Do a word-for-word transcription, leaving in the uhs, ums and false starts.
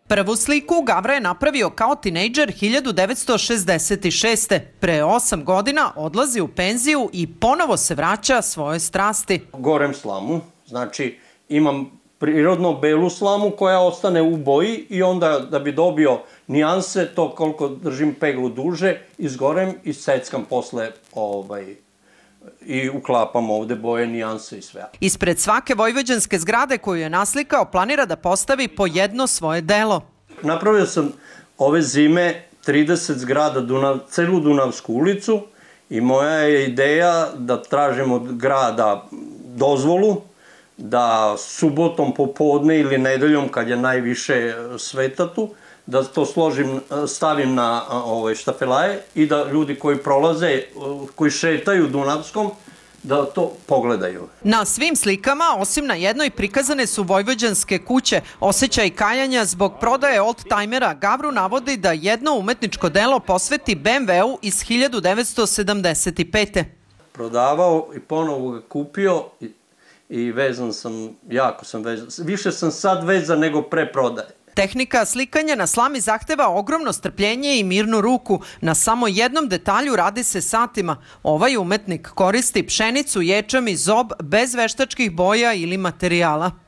Prvu sliku Gavra je napravio kao tinejdžer hiljadu devetsto šezdeset šeste. Pre osam godina odlazi u penziju i ponovo se vraća svojoj strasti. Gorem slamu, znači imam prirodno belu slamu koja ostane u boji i onda da bi dobio nijanse, to koliko držim peglu duže, izgorem i seckam posle ovaj, i uklapam ovde boje, nijanse i sve. Ispred svake vojvođanske zgrade koju je naslikao planira da postavi po jedno svoje delo. Napravio sam ove zime trideset zgrada, Dunav, celu Dunavsku ulicu i moja je ideja da tražim od grada dozvolu da subotom popodne ili nedeljom kad je najviše sveta tu, da to složim, stavim na ove štafelaje i da ljudi koji prolaze, koji šetaju Dunavskom, da to pogledaju. Na svim slikama, osim na jednoj, prikazane su vojvođanske kuće. Osjećaj kajanja zbog prodaje oldtajmera Gavru navodi da jedno umetničko delo posveti be em ve u iz hiljadu devetsto sedamdeset pete. Prodavao i ponovo ga kupio i, i vezan sam, jako sam vezan. Više sam sad vezan nego pre prodaje. Tehnika slikanja na slami zahteva ogromno strpljenje i mirnu ruku. Na samo jednom detalju radi se satima. Ovaj umetnik koristi pšenicu, ječam i zob bez veštačkih boja ili materijala.